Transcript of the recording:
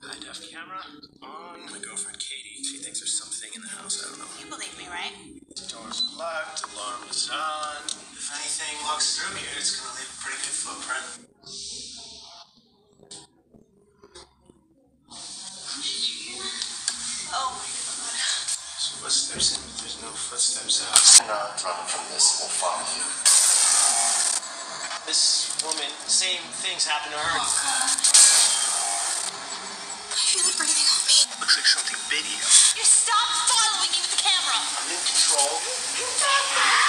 High def camera on. My girlfriend Katie, she thinks there's something in the house. I don't know. You believe me, right? The door's locked, alarm is on. If anything walks through here, it's gonna leave a pretty good footprint. Oh my god. There's footsteps in, but there's no footsteps out. Not running from this, we'll follow you. This woman, same things happen to her. Oh god. I feel it breathing on me. Looks like something big here. You stop following me with the camera! I'm in control. Stop!